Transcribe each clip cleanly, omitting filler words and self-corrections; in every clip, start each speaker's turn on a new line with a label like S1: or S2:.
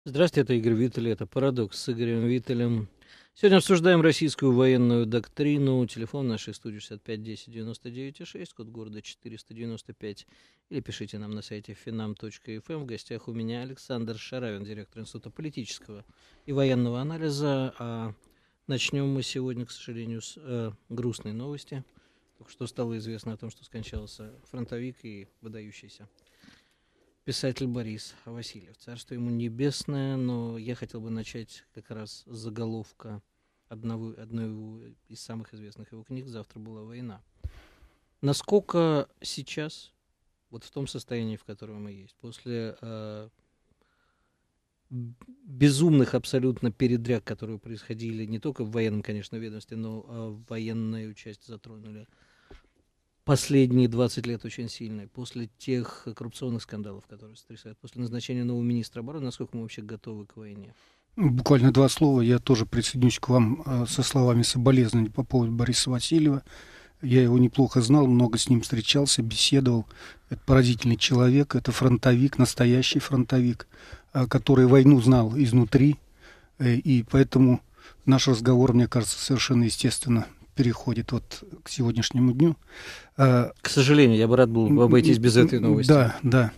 S1: Здравствуйте, это Игорь Виттель, это «Парадокс» с Игорем Виттелем. Сегодня обсуждаем российскую военную доктрину. Телефон нашей студии 65 10 99 6, код города 495. Или пишите нам на сайте finam.fm. В гостях у меня Александр Шаравин, директор Института политического и военного анализа. А начнем мы сегодня, к сожалению, с грустной новости. Только что стало известно о том, что скончался фронтовик и выдающийся писатель Борис Васильев. Царство ему небесное, но я хотел бы начать как раз с заголовка одной из самых известных его книг «Завтра была война». Насколько сейчас, вот в том состоянии, в котором мы есть, после безумных абсолютно передряг, которые происходили не только в военном, конечно, ведомстве, но военную часть затронули последние 20 лет очень сильные, после тех коррупционных скандалов, которые сотрясают, после назначения нового министра обороны, насколько мы вообще готовы к войне?
S2: Буквально два слова. Я тоже присоединюсь к вам со словами соболезнования по поводу Бориса Васильева. Я его неплохо знал, много с ним встречался, беседовал. Это поразительный человек, это фронтовик, настоящий фронтовик, который войну знал изнутри. И поэтому наш разговор, мне кажется, совершенно естественно переходит вот к сегодняшнему дню.
S1: К сожалению, я бы рад был обойтись без этой новости.
S2: Да.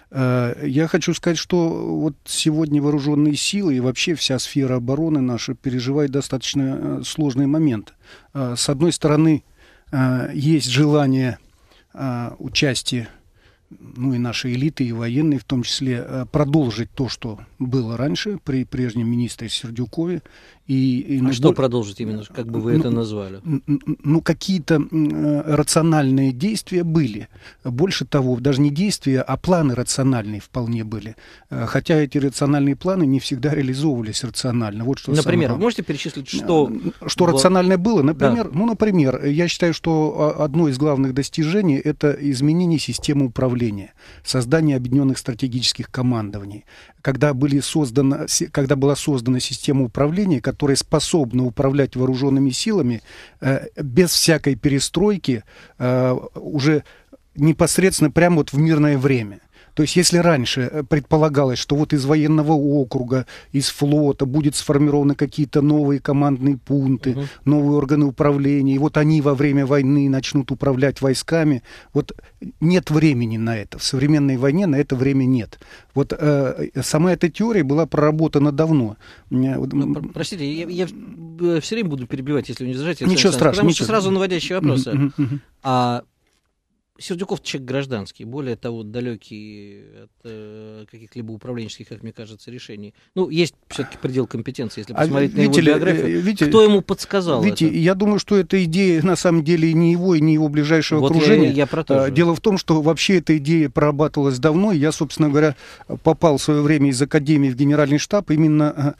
S2: Я хочу сказать, что вот сегодня вооруженные силы и вообще вся сфера обороны наша переживает достаточно сложный момент. С одной стороны, есть желание участия, ну и нашей элиты, и военной, в том числе, продолжить то, что было раньше при прежнем министре Сердюкове.
S1: Что продолжить именно, как бы вы это назвали?
S2: Какие-то рациональные действия были. Больше того, даже не действия, а планы рациональные вполне были. Хотя эти рациональные планы не всегда реализовывались рационально. Вот что
S1: например, вы можете перечислить, что...
S2: Что рациональное было? Например, да. Например, я считаю, что одно из главных достижений – это изменение системы управления, создание объединенных стратегических командований. Когда была создана система управления, которая способна управлять вооруженными силами без всякой перестройки, уже непосредственно прямо вот в мирное время. То есть, если раньше предполагалось, что вот из военного округа, из флота будут сформированы какие-то новые командные пункты, новые органы управления, и вот они во время войны начнут управлять войсками, вот нет времени на это. В современной войне на это время нет. Вот сама эта теория была проработана давно.
S1: Простите, я все время буду перебивать, если вы не возражаете.
S2: Ничего страшного.
S1: Потому что сразу наводящие вопросы. Сердюков человек гражданский, более того, далекий от каких-либо управленческих, как мне кажется, решений. Ну, есть все-таки предел компетенции, если посмотреть на его биографию. Кто ему подсказал это?
S2: Я думаю, что эта идея, на самом деле, не его и не его ближайшего окружения.
S1: Я про то же.
S2: Дело в том, что вообще эта идея прорабатывалась давно. Я, собственно говоря, попал в свое время из Академии в Генеральный штаб именно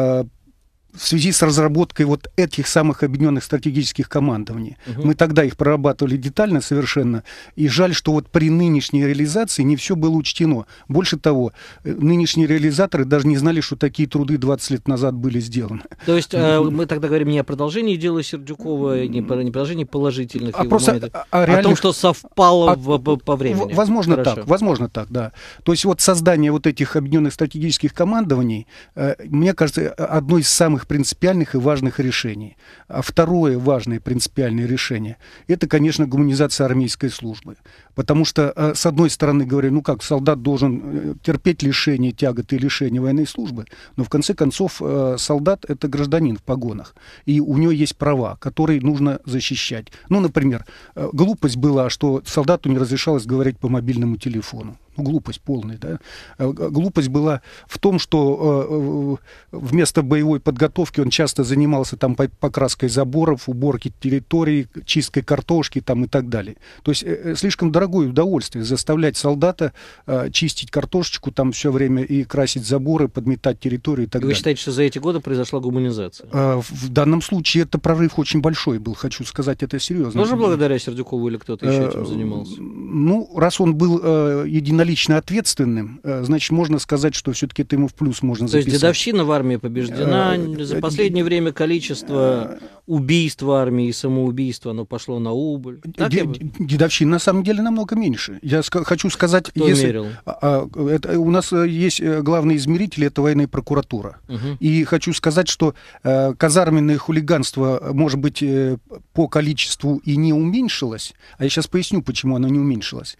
S2: в связи с разработкой вот этих самых объединенных стратегических командований. Мы тогда их прорабатывали детально совершенно, и жаль, что вот при нынешней реализации не все было учтено. Больше того, нынешние реализаторы даже не знали, что такие труды 20 лет назад были сделаны.
S1: То есть мы тогда говорим не о продолжении дела Сердюкова, не продолжении положительных его моментов, о том, что совпало по времени.
S2: Возможно так, да. То есть вот создание вот этих объединенных стратегических командований, мне кажется, одно из самых принципиальных и важных решений. А второе важное принципиальное решение – это, конечно, гуманизация армейской службы. Потому что, с одной стороны, говорю, солдат должен терпеть лишения, тяготы и лишения военной службы, но в конце концов солдат – это гражданин в погонах, и у него есть права, которые нужно защищать. Например, глупость была, что солдату не разрешалось говорить по мобильному телефону. Глупость полная, да. Глупость была в том, что вместо боевой подготовки он часто занимался там покраской заборов, уборкой территорий, чисткой картошки там и так далее. То есть слишком дорогое удовольствие заставлять солдата чистить картошечку там все время и красить заборы, подметать территорию и так далее.
S1: Вы считаете, что за эти годы произошла гуманизация?
S2: В данном случае это прорыв очень большой был, хочу сказать, это серьезно.
S1: Тоже благодаря Сердюкову или кто-то еще этим занимался?
S2: Раз он был единоличным единолично ответственным, значит, можно сказать, что все-таки это ему в плюс можно записать.
S1: То есть дедовщина в армии побеждена. За последнее время количество убийств в армии и самоубийств, оно пошло на убыль.
S2: Дедовщина на самом деле намного меньше. Я хочу сказать,
S1: кто мерил?
S2: У нас есть главный измеритель, это военная прокуратура. И хочу сказать, что казарменное хулиганство, может быть, по количеству и не уменьшилось. А я сейчас поясню, почему оно не уменьшилось.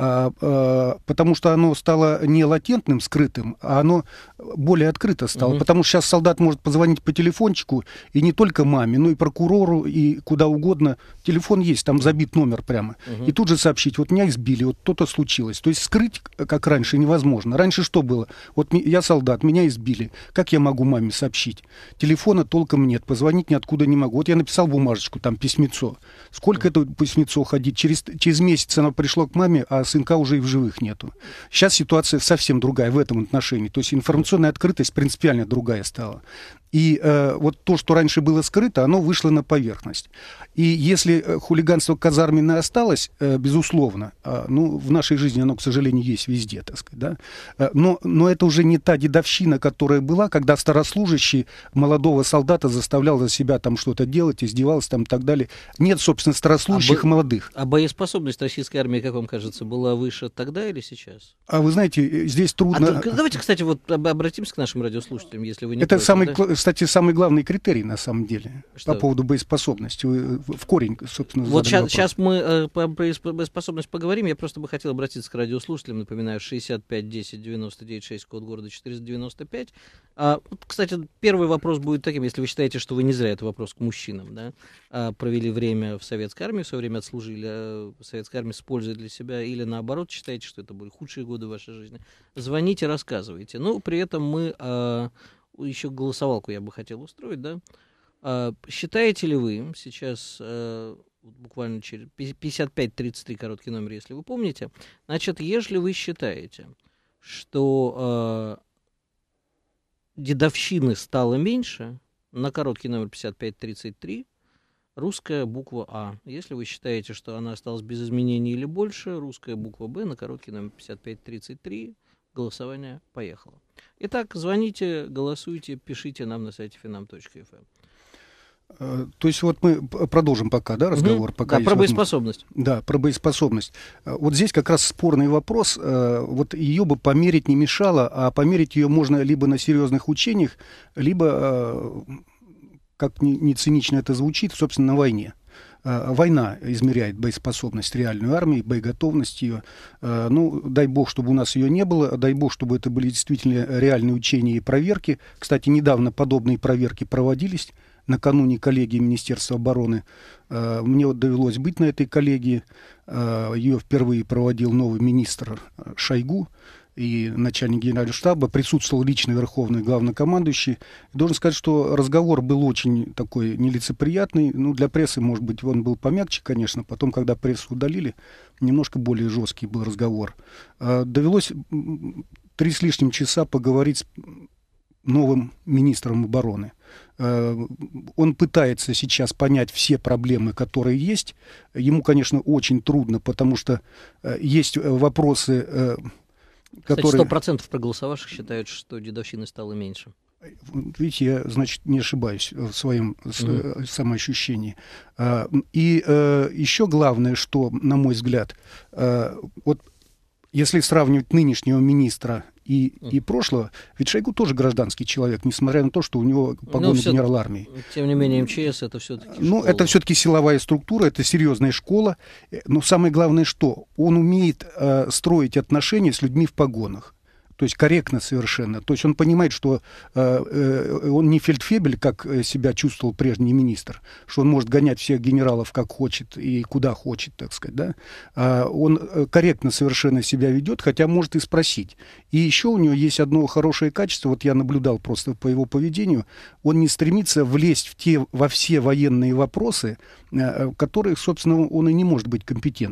S2: Потому что оно стало не латентным, скрытым, а оно более открыто стало. Потому что сейчас солдат может позвонить по телефончику, и не только маме, но и прокурору, и куда угодно. Телефон есть, там забит номер прямо. И тут же сообщить, вот меня избили, вот то-то случилось. То есть скрыть, как раньше, невозможно. Раньше что было? Вот я солдат, меня избили. Как я могу маме сообщить? Телефона толком нет, позвонить ниоткуда не могу. Вот я написал бумажечку, там письмецо. Сколько это письмецо ходить? Через месяц оно пришло к маме, а сынка уже и в живых нету. Сейчас ситуация совсем другая в этом отношении. То есть информационная открытость принципиально другая стала. И вот то, что раньше было скрыто, оно вышло на поверхность. И если хулиганство казарменное осталось, безусловно, ну, в нашей жизни оно, к сожалению, есть везде, так сказать, да? Но это уже не та дедовщина, которая была, когда старослужащий молодого солдата заставлял за себя там что-то делать, издевался там и так далее. Нет, собственно, старослужащих молодых.
S1: А боеспособность российской армии, как вам кажется, была выше тогда или сейчас?
S2: А вы знаете, здесь трудно...
S1: Давайте, кстати, вот обратимся к нашим радиослушателям, если вы не
S2: это
S1: против,
S2: кстати, самый главный критерий, на самом деле,
S1: что?
S2: По поводу боеспособности. Вы в корень, собственно,
S1: вот сейчас мы по боеспособности поговорим. Я просто бы хотел обратиться к радиослушателям. Напоминаю, 65 10 99 6, код города 495. Кстати, первый вопрос будет таким, если вы считаете, что вы не зря, это вопрос к мужчинам, да, провели время в советской армии, в свое время отслужили в советской армии с пользой для себя, или наоборот, считаете, что это были худшие годы вашей жизни. Звоните, рассказывайте. Но при этом мы... еще голосовалку я бы хотел устроить, да? Считаете ли вы сейчас, буквально через 5533, короткий номер, если вы помните, значит, если вы считаете, что дедовщины стало меньше, на короткий номер 5533, русская буква А. Если вы считаете, что она осталась без изменений или больше, русская буква Б на короткий номер 5533, голосование поехало. Итак, звоните, голосуйте, пишите нам на сайте finam.fm.
S2: То есть вот мы продолжим пока, да, разговор? Пока
S1: да, про боеспособность.
S2: Да, про боеспособность. Вот здесь как раз спорный вопрос. Вот ее бы померить не мешало, а померить ее можно либо на серьезных учениях, либо, как ни цинично это звучит, собственно, на войне. Война измеряет боеспособность реальной армии, боеготовность ее. Ну, дай бог, чтобы у нас ее не было, дай бог, чтобы это были действительно реальные учения и проверки. Кстати, недавно подобные проверки проводились накануне коллегии Министерства обороны. Мне вот довелось быть на этой коллегии. Ее впервые проводил новый министр Шойгу и начальник генерального штаба. Присутствовал лично верховный главнокомандующий. И должен сказать, что разговор был очень такой нелицеприятный. Ну, для прессы, может быть, он был помягче, конечно. Потом, когда прессу удалили, немножко более жесткий был разговор. Довелось 3 с лишним часа поговорить с новым министром обороны. Он пытается сейчас понять все проблемы, которые есть. Ему, конечно, очень трудно, потому что есть вопросы, которые...
S1: Кстати, 100% проголосовавших считают, что дедовщины стало меньше.
S2: Видите, я, значит, не ошибаюсь в своем самоощущении. И еще главное, что, на мой взгляд, вот если сравнивать нынешнего министра и прошлого, ведь Шойгу тоже гражданский человек, несмотря на то, что у него погоны генерал армии.
S1: Тем не менее, МЧС это все-таки
S2: школа. Это все-таки силовая структура, это серьезная школа. Но самое главное, что он умеет строить отношения с людьми в погонах. То есть корректно совершенно. То есть он понимает, что он не фельдфебель, как себя чувствовал прежний министр, что он может гонять всех генералов как хочет и куда хочет, так сказать. Да? Он корректно совершенно себя ведет, хотя может и спросить. И еще у него есть одно хорошее качество, вот я наблюдал просто по его поведению, он не стремится влезть во все военные вопросы, в которых, собственно, он и не может быть компетентным.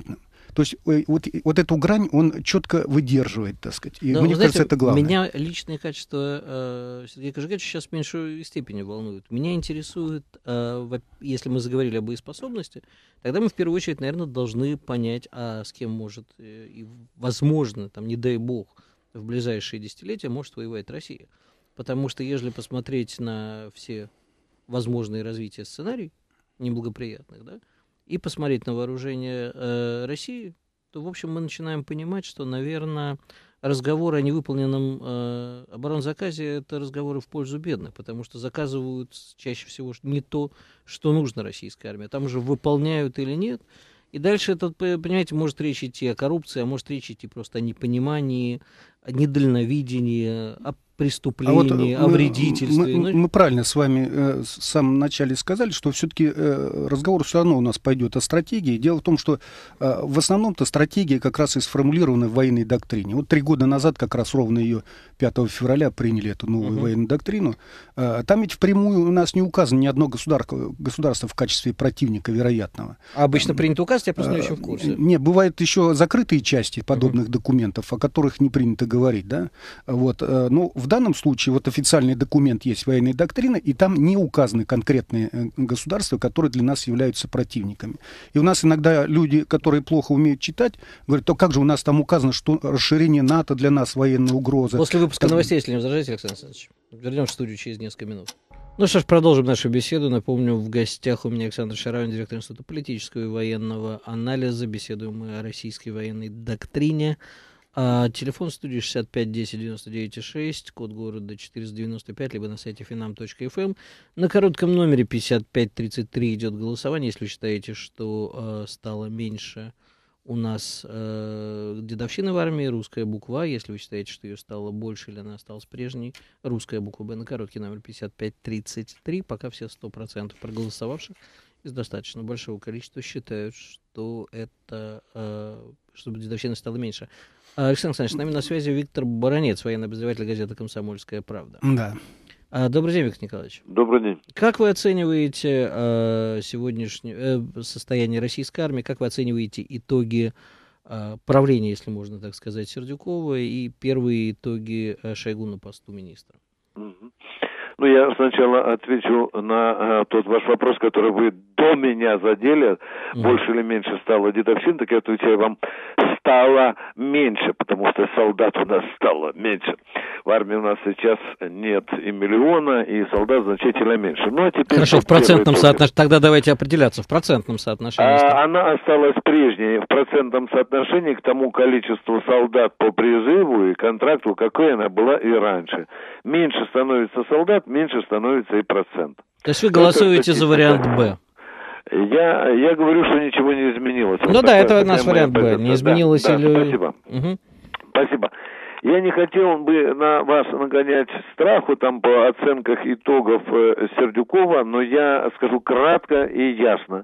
S2: То есть вот эту грань он четко выдерживает, так сказать. И
S1: Но,
S2: мне
S1: знаете,
S2: кажется, это главное.
S1: Меня личные качества Сергея Кожегевича сейчас в меньшей степени волнуют. Меня интересует, если мы заговорили об боеспособности, тогда мы в первую очередь, наверное, должны понять, с кем может и, возможно, там, не дай бог, в ближайшие десятилетия может воевать Россия. Потому что, если посмотреть на все возможные развития сценарий, неблагоприятных, да, и посмотреть на вооружение России, то, в общем, мы начинаем понимать, что, наверное, разговор о невыполненном оборонзаказе — это разговоры в пользу бедных, потому что заказывают чаще всего не то, что нужно российской армии, там уже выполняют или нет. И дальше, это, понимаете, может речь идти о коррупции, а может речь идти просто о непонимании, о недальновидении, о преступлении, о вредительстве.
S2: Мы правильно с вами в самом начале сказали, что все-таки разговор все равно у нас пойдет о стратегии. Дело в том, что в основном-то стратегия как раз и сформулирована в военной доктрине. Вот 3 года назад, как раз ровно ее 5 февраля приняли эту новую военную доктрину. Там ведь впрямую у нас не указано ни одно государство в качестве противника вероятного.
S1: А обычно принято указывать, я просто не очень в курсе.
S2: Не, бывают еще закрытые части подобных документов, о которых не принято говорить, да. Вот. Ну, в данном случае вот официальный документ есть военной доктрины, и там не указаны конкретные государства, которые для нас являются противниками. И у нас иногда люди, которые плохо умеют читать, говорят, то как же у нас там указано, что расширение НАТО для нас военная угроза.
S1: После выпуска новостей, если не возражаете, Александр Александрович, вернемся в студию через несколько минут. Ну что ж, продолжим нашу беседу. Напомню, в гостях у меня Александр Шаравин, директор Института политического и военного анализа. Беседуем мы о российской военной доктрине. Телефон в студии 6510-99-6, код города 495, либо на сайте finam.fm. На коротком номере 5533 идет голосование. Если вы считаете, что стало меньше у нас дедовщины в армии, русская буква А. Если вы считаете, что ее стало больше или она осталась прежней, русская буква Б. На короткий номер 5533. Пока все 100% проголосовавших из достаточно большого количества считают, что это, чтобы дедовщина стала меньше. Александр Александрович, с нами на связи Виктор Баранец, военный обозреватель газеты «Комсомольская правда».
S2: Да.
S1: Добрый день, Виктор Николаевич.
S3: Добрый день.
S1: Как вы оцениваете сегодняшнее состояние российской армии? Как вы оцениваете итоги правления, если можно так сказать, Сердюкова и первые итоги Шойгу на посту министра?
S3: Ну, я сначала отвечу на тот ваш вопрос, который вы до меня задели. Больше или меньше стало дедовщин, так я отвечаю вам, стало меньше, потому что солдат у нас стало меньше. В армии у нас сейчас нет и миллиона, и солдат значительно меньше. Ну, а теперь
S1: хорошо, в процентном соотношении. Тогда давайте определяться в процентном соотношении.
S3: Она осталась прежней в процентном соотношении к тому количеству солдат по призыву и контракту, какой она была и раньше. Меньше становится солдат, меньше становится и процент.
S1: То есть вы голосуете за вариант «Б»?
S3: Я говорю, что ничего не изменилось.
S1: Ну вот да, это наш вариант «Б». Не изменилось
S3: да,
S1: или...
S3: Спасибо. Спасибо. Я не хотел бы на вас нагонять страху там по оценках итогов Сердюкова, но я скажу кратко и ясно.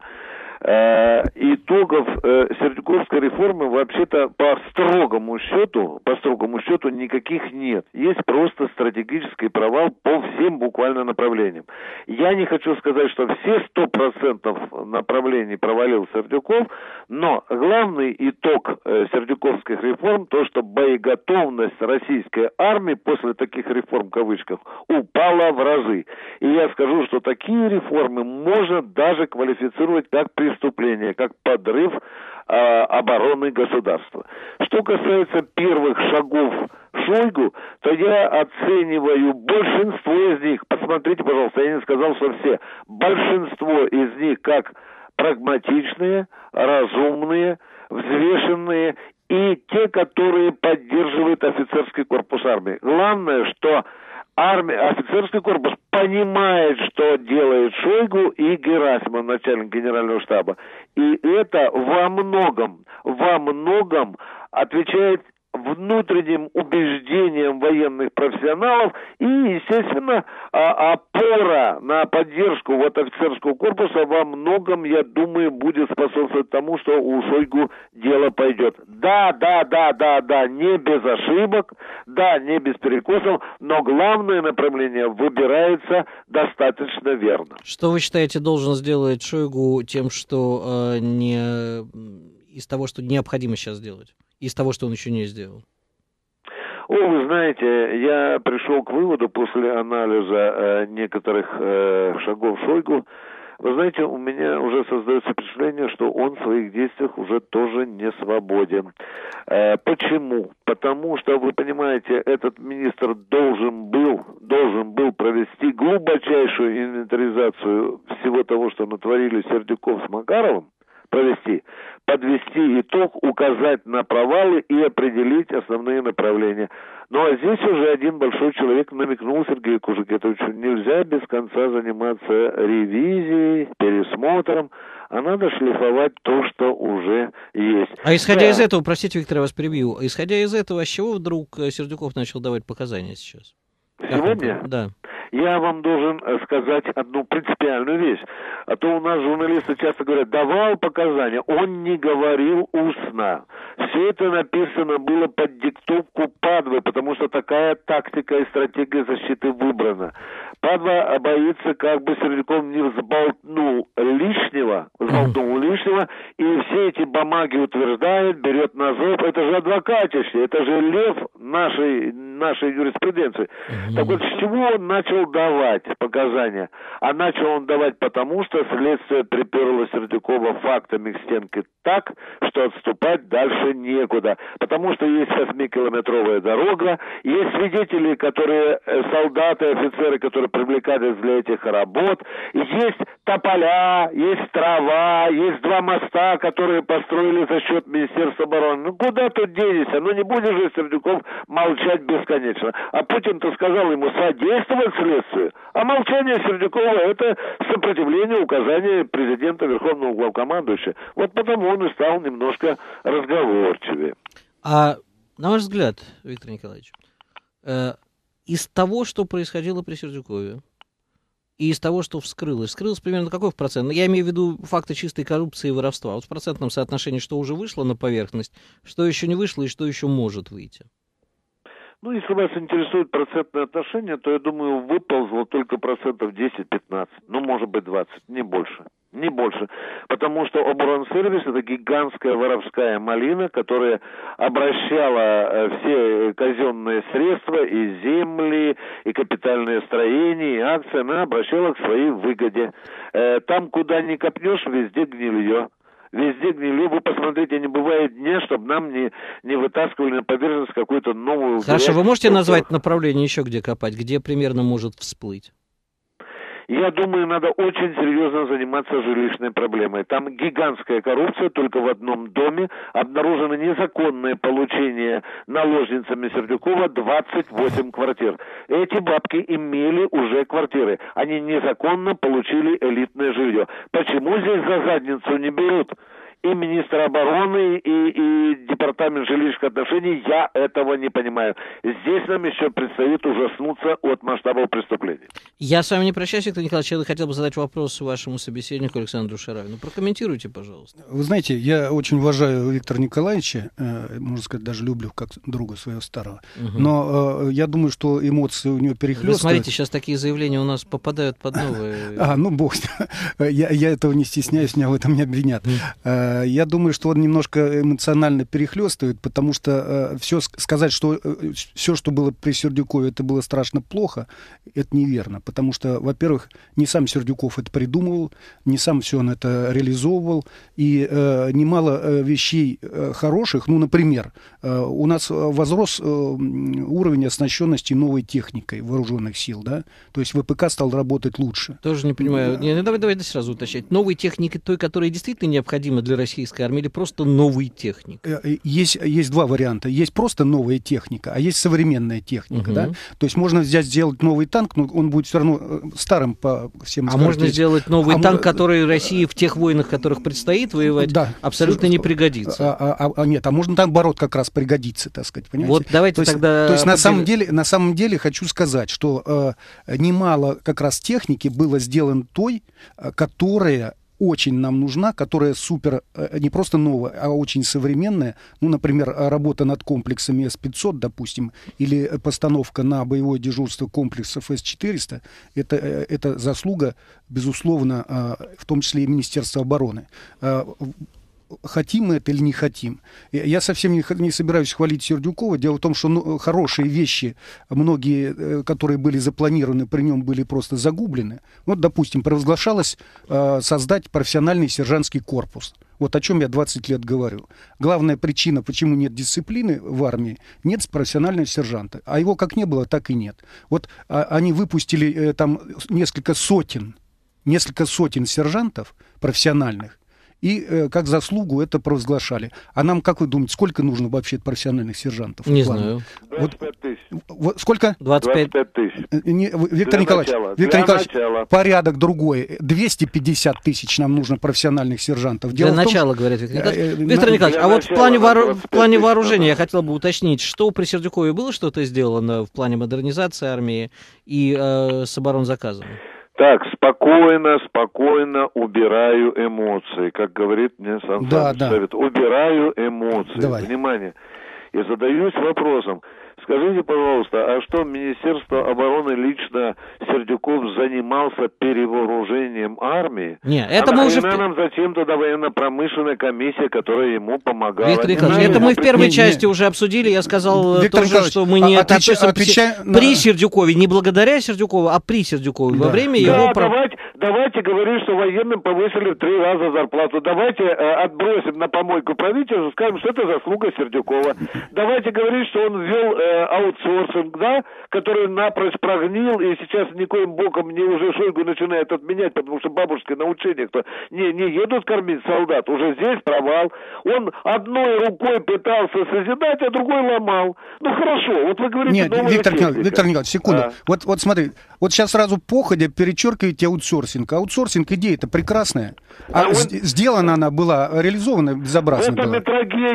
S3: Итогов Сердюковской реформы вообще-то по строгому счету никаких нет. Есть просто стратегический провал по всем буквально направлениям. Я не хочу сказать, что все 100% направлений провалил Сердюков, но главный итог сердюковских реформ, то, что боеготовность российской армии после таких реформ, в кавычках, упала в разы. И я скажу, что такие реформы можно даже квалифицировать как преступление, как подрыв обороны государства. Что касается первых шагов Шойгу, то я оцениваю большинство из них, посмотрите, пожалуйста, я не сказал, что все, большинство из них как прагматичные, разумные, взвешенные и те, которые поддерживают офицерский корпус армии. Главное, что офицерский корпус понимает, что делает Шойгу и Герасимов, начальник генерального штаба. И это во многом отвечает внутренним убеждениям военных профессионалов и, естественно, опора на поддержку вот офицерского корпуса во многом, я думаю, будет способствовать тому, что у Шойгу дело пойдет. Да, не без ошибок, да, не без перекосов, но главное направление выбирается достаточно верно.
S1: Что вы считаете должен сделать Шойгу тем, что не из того, что необходимо сейчас сделать, из того, что он еще не сделал?
S3: Вы знаете, я пришел к выводу после анализа некоторых шагов Шойгу. Вы знаете, у меня уже создается впечатление, что он в своих действиях уже тоже не свободен. Почему? Потому что, вы понимаете, этот министр должен был провести глубочайшую инвентаризацию всего того, что натворили Сердюков с Макаровым, подвести итог, указать на провалы и определить основные направления. Ну а здесь уже один большой человек намекнул Сергею Кужугетовичу: нельзя без конца заниматься ревизией, пересмотром, а надо шлифовать то, что уже есть.
S1: А исходя из этого, простите, Виктор, я вас перебью, исходя из этого, с чего вдруг Сердюков начал давать показания сейчас?
S3: Сегодня?
S1: Да.
S3: Я вам должен сказать одну принципиальную вещь. А то у нас журналисты часто говорят: давал показания. Он не говорил устно. Все это написано было под диктовку Падвы, потому что такая тактика и стратегия защиты выбрана. Падва боится, как бы Сердюков не взболтнул лишнего, и все эти бумаги утверждает, берет на зуб. Это же адвокатище, это же лев нашей юриспруденции. Так вот, с чего он начал давать показания? А начал он давать потому, что следствие приперло Сердюкова фактами к стенке так, что отступать дальше некуда. Потому что есть 8-километровая дорога, есть свидетели, солдаты, офицеры, которые привлекались для этих работ, есть тополя, есть трава, есть 2 моста, которые построили за счет Министерства обороны. Ну куда тут денешься? Ну не будешь же, Сердюков, молчать бесконечно. А Путин-то сказал ему содействовать следствию. А молчание Сердюкова — это сопротивление указания президента Верховного Главкомандующего. Вот потому он и стал немножко разговорчивее.
S1: А на ваш взгляд, Виктор Николаевич, из того, что происходило при Сердюкове, и из того, что вскрылось примерно какой процент? Я имею в виду факты чистой коррупции и воровства. Вот в процентном соотношении, что уже вышло на поверхность, что еще не вышло и что еще может выйти?
S3: Ну, если вас интересует процентное отношение, то, я думаю, выползло только 10-15%, ну, может быть, 20%, не больше. Не больше. Потому что Оборонсервис — это гигантская воровская малина, которая обращала все казенные средства, и земли, и капитальные строения, и акции, она обращала к своей выгоде. Там, куда ни копнешь, везде гнилье. Везде гнили. Вы посмотрите, не бывает дня, чтобы нам не вытаскивали на поверхность какую-то новую...
S1: Хорошо, вы можете назвать направление еще, где копать, где примерно может всплыть?
S3: Я думаю, надо очень серьезно заниматься жилищной проблемой. Там гигантская коррупция, только в одном доме обнаружено незаконное получение наложницами Сердюкова 28 квартир. Эти бабки имели уже квартиры. Они незаконно получили элитное жилье. Почему здесь за задницу не берут и министр обороны, и департамент жилищных отношений? Я этого не понимаю. Здесь нам еще предстоит ужаснуться от масштабов преступлений.
S1: Я с вами не прощаюсь, Виктор Николаевич. Я хотел бы задать вопрос вашему собеседнику Александру Шаравину. Прокомментируйте, пожалуйста.
S2: Вы знаете, я очень уважаю Виктора Николаевича, можно сказать, даже люблю как друга своего старого. Но я думаю, что эмоции у него перехлёстывают.
S1: Вы смотрите, сейчас такие заявления у нас попадают под новые...
S2: Ну бог с ним. Я этого не стесняюсь, меня в этом не обвинят. Я думаю, что он немножко эмоционально перехлёстывает, потому что сказать, что все, что было при Сердюкове, это было страшно плохо, это неверно. Потому что, во-первых, не сам Сердюков это придумывал, не сам все он это реализовывал, и немало вещей хороших. Ну, например, у нас возрос уровень оснащенности новой техникой вооруженных сил, да? То есть ВПК стал работать лучше.
S1: Тоже не понимаю. Давай сразу уточнять. Новой техники, той, которая действительно необходима для российской армии, или просто новой техники?
S2: Есть 2 варианта. Есть просто новая техника, а есть современная техника. Да? То есть можно сделать новый танк, но он будет все равно старым по всем
S1: скоростям. Можно сделать новый танк, который России в тех войнах, в которых предстоит воевать, абсолютно не пригодится.
S2: Нет, можно наоборот как раз пригодится, так сказать. Понимаете?
S1: Вот давайте тогда...
S2: То есть на самом деле хочу сказать, что немало как раз техники было сделано той, которая очень нам нужна, которая супер, не просто новая, а очень современная. Ну, например, работа над комплексами С-500, допустим, или постановка на боевое дежурство комплексов С-400, это заслуга, безусловно, в том числе и Министерства обороны. хотим мы это или не хотим. Я совсем не собираюсь хвалить Сердюкова. Дело в том, что хорошие вещи, многие, которые были запланированы при нем, были просто загублены. Вот, допустим, провозглашалось создать профессиональный сержантский корпус. Вот о чем я 20 лет говорю. Главная причина, почему нет дисциплины в армии, нет профессионального сержанта. А его как не было, так и нет. Вот они выпустили там несколько сотен сержантов профессиональных, и как заслугу это провозглашали. А нам, как вы думаете, сколько нужно вообще профессиональных сержантов?
S1: Не знаю.
S3: 25 тысяч.
S2: Сколько?
S1: 25
S3: тысяч.
S2: Виктор Николаевич, порядок другой. 250 тысяч нам нужно профессиональных сержантов.
S1: Для начала, говорит Виктор Николаевич. Виктор Николаевич, а вот в плане вооружения я хотел бы уточнить, что при Сердюкове было что-то сделано в плане модернизации армии и с оборонзаказом?
S3: Так, спокойно убираю эмоции, как говорит мне Сан Саныч Совет. Убираю эмоции.
S2: Давай.
S3: Внимание. И задаюсь вопросом. Скажите, пожалуйста, а что Министерство обороны лично Сердюков занимался перевооружением армии?
S1: Нет, это мы уже...
S3: нам зачем тогда военно-промышленная комиссия, которая ему помогала?
S1: Виктор Николаевич, это мы в первой части уже обсудили. Я сказал тоже, что мы не относимся при Сердюкове, не благодаря Сердюкову, а при Сердюкове, во время его...
S3: Давайте говорить, что военным повысили в 3 раза зарплату. Давайте отбросим на помойку правительства, скажем, что это заслуга Сердюкова. Давайте говорить, что он ввел аутсорсинг, да, который напрочь прогнил, и сейчас никоим боком мне уже Шойгу начинает отменять, потому что бабушки на учениях не едут кормить солдат. Уже здесь провал. Он одной рукой пытался созидать, а другой ломал. Ну хорошо, вот вы говорите...
S2: Нет, Виктор Николаевич, секунду. Да. Вот смотри, вот сейчас сразу походя перечеркиваете аутсорсинг. Аутсорсинг, идея-то прекрасная. Сделана она была, реализована безобразно была.
S3: В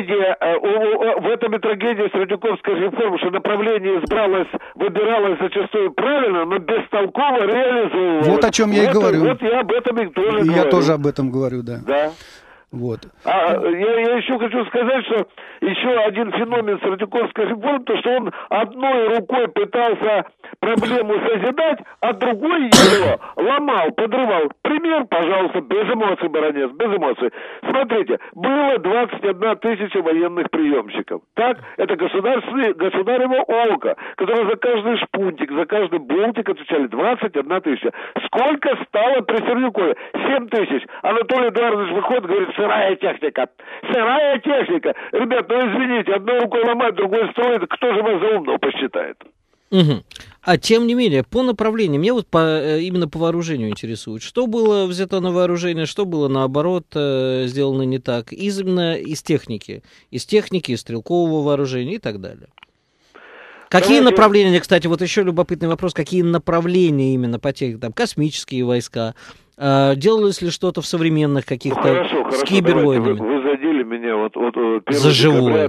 S3: этом и трагедия Сердюковской реформы, что направление выбиралось зачастую правильно, но бестолково реализовывалось.
S2: Вот о чем я и говорю.
S3: Вот я об этом и тоже говорю.
S2: Я тоже об этом говорю, да.
S3: Да.
S2: Вот.
S3: Я еще хочу сказать, что еще один феномен Сердюковской реформы, то что он одной рукой пытался проблему созидать, а другой ее ломал, подрывал. Пример, пожалуйста, без эмоций, баронец, без эмоций. Смотрите, было 21 тысяча военных приемщиков. Так, это государево око, которое за каждый шпунтик, за каждый болтик отвечали 21 тысяча. Сколько стало при Сердюкове? 7 тысяч. Анатолий Эдуардович выходит, говорит, сырая техника. Сырая техника. Ребят, ну извините, одной рукой ломать, другой строит. Кто же вас за умного посчитает?
S1: Угу. А тем не менее, по направлению, мне вот именно по вооружению интересует, что было взято на вооружение, что было наоборот сделано не так, именно из техники, из стрелкового вооружения и так далее. Какие направления, кстати, вот еще любопытный вопрос, какие направления именно по технике, там, космические войска, делалось ли что-то в современных каких-то с кибервойнами?
S3: Вы задели меня, вот 1 декабря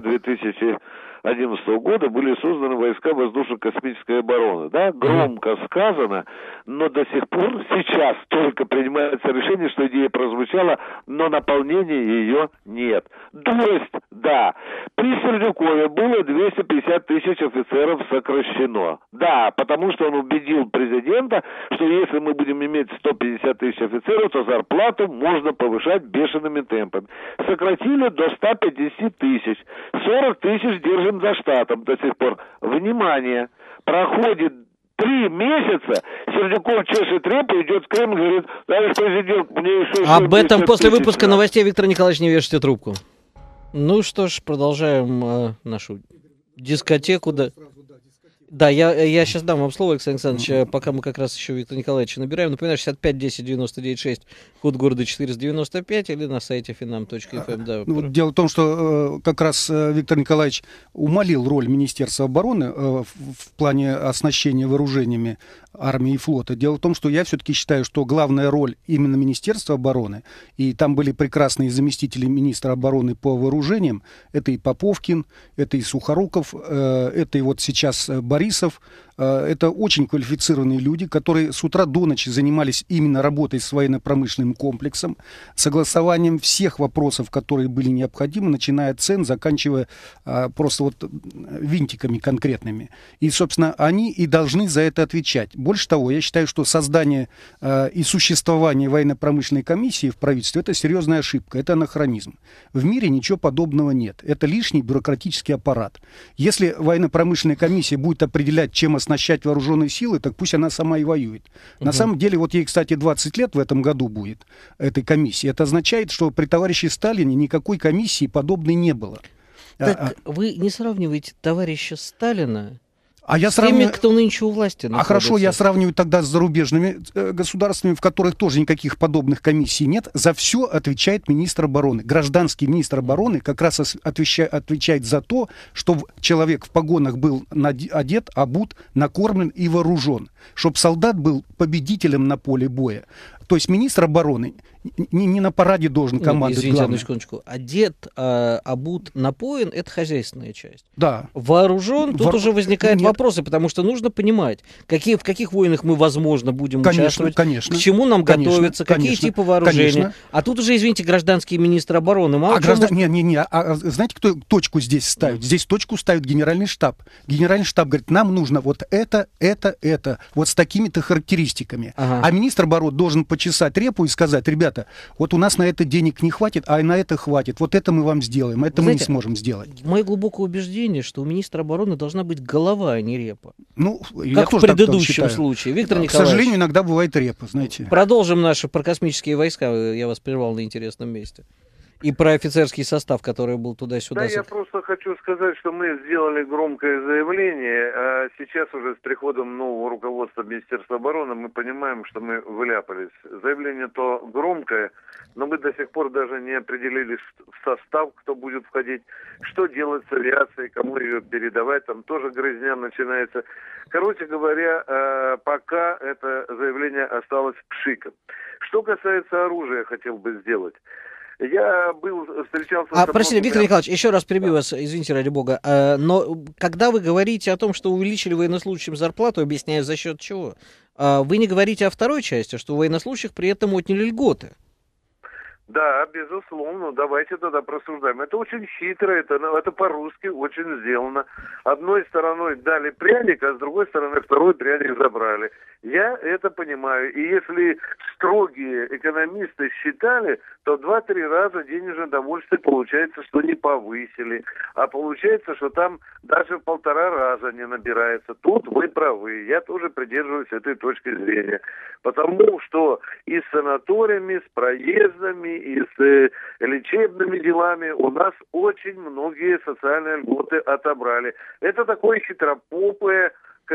S3: 2011 года были созданы войска воздушно-космической обороны. Да? Громко сказано, но до сих пор сейчас только принимается решение, что идея прозвучала, но наполнения ее нет. Дурость, да. При Сердюкове было 250 тысяч офицеров сокращено. Да, потому что он убедил президента, что если мы будем иметь 150 тысяч офицеров, то зарплату можно повышать бешеными темпами. Сократили до 150 тысяч. 40 тысяч держим за штатом до сих пор. Внимание! Проходит 3 месяца, Сердюков чешет репу, идет в Кремль, говорит, товарищ президент, мне еще...
S1: Об этом после выпуска новостей, Виктор Николаевич, не вешайте трубку. Ну что ж, продолжаем нашу дискотеку. Да, я сейчас дам вам слово, Александр Александрович, пока мы как раз еще Виктора Николаевича набираем. Напоминаю, 65 10 99 6, код города 495, или на сайте finam.fm. Да.
S2: Дело в том, что как раз Виктор Николаевич умалил роль Министерства обороны в плане оснащения вооружениями армии и флота. Дело в том, что я все-таки считаю, что главная роль именно Министерства обороны, и там были прекрасные заместители министра обороны по вооружениям, это и Поповкин, это и Сухоруков, это и вот сейчас Борисов, Это очень квалифицированные люди, которые с утра до ночи занимались именно работой с военно-промышленным комплексом, согласованием всех вопросов, которые были необходимы, начиная от цен, заканчивая просто вот винтиками конкретными. И, собственно, они и должны за это отвечать. Больше того, я считаю, что создание и существование военно-промышленной комиссии в правительстве — это серьезная ошибка, это анахронизм. В мире ничего подобного нет. Это лишний бюрократический аппарат. Если военно-промышленная комиссия будет определять, чем оснащать вооруженные силы, так пусть она сама и воюет. На самом деле, вот ей, кстати, 20 лет в этом году будет, этой комиссии. Это означает, что при товарище Сталине никакой комиссии подобной не было.
S1: Так вы не сравниваете товарища Сталина
S2: я
S1: с теми, кто нынче у власти находится?
S2: Хорошо, я сравниваю тогда с зарубежными государствами, в которых тоже никаких подобных комиссий нет. За все отвечает министр обороны. Гражданский министр обороны как раз отвечает за то, что человек в погонах был одет, обут, накормлен и вооружен. Чтобы солдат был победителем на поле боя. То есть министр обороны не на параде должен командовать.
S1: Извините, одну секундочку. Одет, обут, напоен — это хозяйственная часть.
S2: Да.
S1: Вооружен, тут уже возникают вопросы, потому что нужно понимать, в каких войнах мы, возможно, будем участвовать, к чему нам готовиться, какие типы вооружения. А тут уже, извините, гражданский министр обороны.
S2: Знаете, кто точку здесь ставит? Здесь точку ставит генеральный штаб. Генеральный штаб говорит, нам нужно вот это, вот с такими-то характеристиками. А министр обороны должен почесать репу и сказать, ребята, вот у нас на это денег не хватит, а на это хватит. Вот это мы вам сделаем, это мы не сможем сделать.
S1: Мое глубокое убеждение, что у министра обороны должна быть голова, а не репа.
S2: Как
S1: в предыдущем случае. Виктор Николаевич.
S2: К сожалению, иногда бывает репа, знаете.
S1: Продолжим наши про космические войска. Я вас прервал на интересном месте. И про офицерский состав, который был туда-сюда.
S3: Да, я просто хочу сказать, что мы сделали громкое заявление, а сейчас уже с приходом нового руководства Министерства обороны мы понимаем, что мы вляпались. Заявление то громкое, но мы до сих пор даже не определились в состав, кто будет входить, что делать с авиацией, кому ее передавать, там тоже грызня начинается. Короче говоря, пока это заявление осталось пшиком. Что касается оружия, хотел бы сделать. Я встречался с...
S1: Простите, Виктор Николаевич, еще раз перебью вас, извините, ради бога. Но когда вы говорите о том, что увеличили военнослужащим зарплату, объясняя за счет чего, вы не говорите о второй части, что у военнослужащих при этом отняли льготы.
S3: Да, безусловно, давайте тогда просуждаем. Это очень хитро, это по-русски очень сделано. Одной стороной дали пряник, а с другой стороны второй пряник забрали. Я это понимаю. И если строгие экономисты считали, то 2-3 раза денежное довольствие получается, что не повысили. А получается, что там даже в 1,5 раза не набирается. Тут вы правы. Я тоже придерживаюсь этой точки зрения. Потому что и с санаториями, с проездами, и с лечебными делами у нас очень многие социальные льготы отобрали. Это такая хитропопая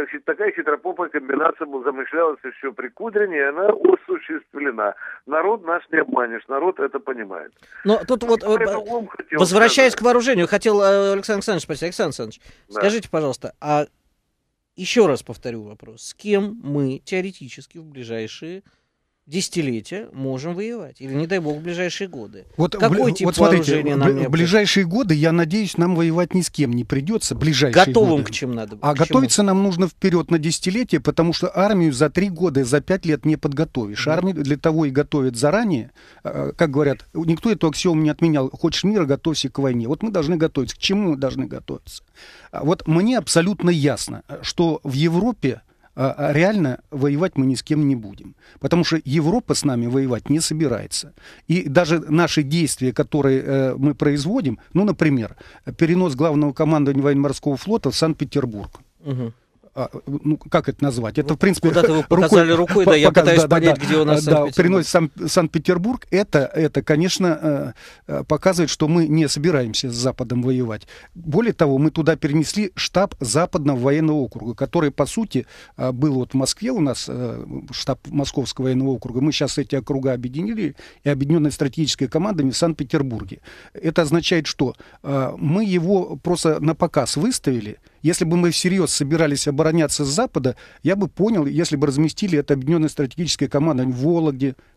S3: комбинация замышлялась еще при Кудрине, и она осуществлена. Народ наш не обманешь, народ это понимает.
S1: Но тут вот, возвращаясь к вооружению, хотел Александр Александрович спросить. Александр Александрович, скажите, пожалуйста, а еще раз повторю вопрос, с кем мы теоретически в ближайшие десятилетия можем воевать? Или, не дай бог, в ближайшие годы? Какой тип вооружения нам необходим?
S2: В ближайшие годы, я надеюсь, нам воевать ни с кем не придется. Готовым
S1: к чем надо быть?
S2: А готовиться нам нужно вперед на десятилетие, потому что армию за 3 года, за 5 лет не подготовишь. Армию для того и готовят заранее. Как говорят, никто эту аксиому не отменял. Хочешь мира, готовься к войне. Вот мы должны готовиться. К чему мы должны готовиться? Вот мне абсолютно ясно, что в Европе реально воевать мы ни с кем не будем. Потому что Европа с нами воевать не собирается. И даже наши действия, которые мы производим, например, перенос главного командования военно-морского флота в Санкт-Петербург.
S1: Угу.
S2: Как это назвать? Это, в принципе,
S1: куда-то вы показали рукой, да, я пытаюсь понять, где у нас Санкт-Петербург.
S2: Перенос Санкт-Петербург, это, конечно, показывает, что мы не собираемся с Западом воевать. Более того, мы туда перенесли штаб Западного военного округа, который, по сути, был вот в Москве у нас, штаб Московского военного округа. Мы сейчас эти округа объединили, и объединенное стратегическое командование в Санкт-Петербурге. Это означает, что мы его просто на показ выставили. Если бы мы всерьез собирались обороняться с Запада, я бы понял, если бы разместили это объединенное стратегическое командование в Вологде,